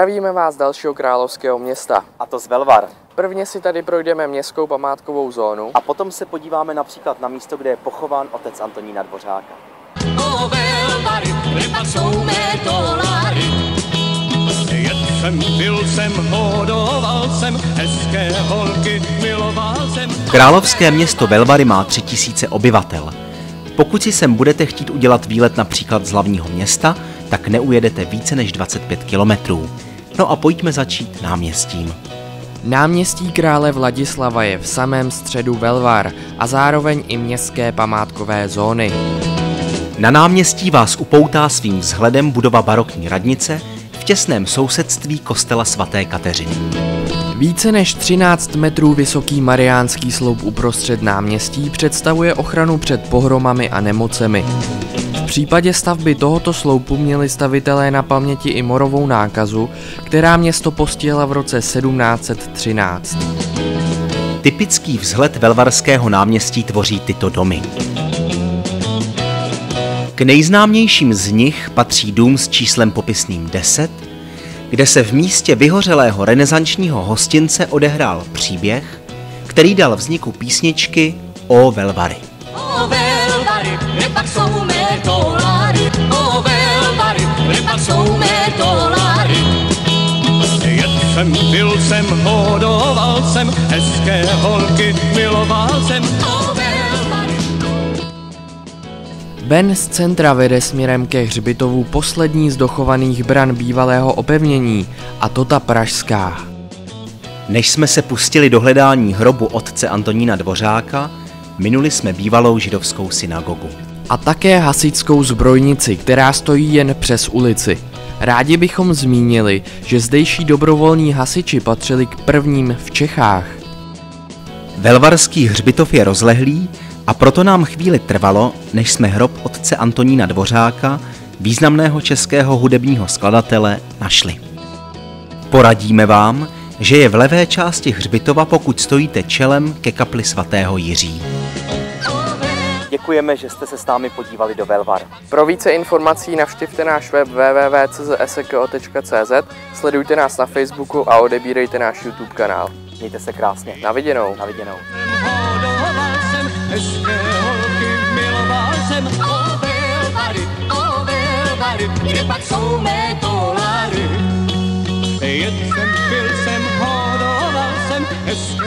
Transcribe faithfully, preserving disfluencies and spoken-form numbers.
Zdravíme vás z dalšího královského města. A to z Velvar. Prvně si tady projdeme městskou památkovou zónu. A potom se podíváme například na místo, kde je pochován otec Antonína Dvořáka. O Velvary, kde pak jsou mé dolary. Jet jsem, pil jsem, hodoval jsem, hezké holky miloval jsem. Královské město Velvary má tři tisíce obyvatel. Pokud si sem budete chtít udělat výlet například z hlavního města, tak neujedete více než dvacet pět kilometrů. No a pojďme začít náměstím. Náměstí krále Vladislava je v samém středu Velvar a zároveň i městské památkové zóny. Na náměstí vás upoutá svým vzhledem budova barokní radnice v těsném sousedství kostela svaté Kateřiny. Více než třináct metrů vysoký mariánský sloup uprostřed náměstí představuje ochranu před pohromami a nemocemi. V případě stavby tohoto sloupu měli stavitelé na paměti i morovou nákazu, která město postihla v roce sedmnáct set třináct. Typický vzhled velvarského náměstí tvoří tyto domy. K nejznámějším z nich patří dům s číslem popisným deset, kde se v místě vyhořelého renesančního hostince odehrál příběh, který dal vzniku písničky O Velvary. O Velvary, kde pak jsou mé dolary. O Velvary, kde pak jsou mé dolary. Jet jsem, pil jsem, hodoval jsem, hezké holky miloval jsem. O Velvary. Ven z centra vede směrem ke hřbitovu poslední z dochovaných bran bývalého opevnění, a to ta pražská. Než jsme se pustili do hledání hrobu otce Antonína Dvořáka, minuli jsme bývalou židovskou synagogu. A také hasičskou zbrojnici, která stojí jen přes ulici. Rádi bychom zmínili, že zdejší dobrovolní hasiči patřili k prvním v Čechách. Velvarský hřbitov je rozlehlý a proto nám chvíli trvalo, než jsme hrob otce Antonína Dvořáka, významného českého hudebního skladatele, našli. Poradíme vám, že je v levé části hřbitova, pokud stojíte čelem ke kapli svatého Jiří. Děkujeme, že jste se s námi podívali do Velvar. Pro více informací navštivte náš web w w w tečka c z s k o tečka c z, sledujte nás na Facebooku a odebírejte náš YouTube kanál. Mějte se krásně. Na viděnou. Na viděnou. Hodoval jsem, hezké holky miloval jsem. O Velvary, o Velvary, kde pak jsou mé dolary. Jet jsem, pil jsem, hodoval jsem, hezké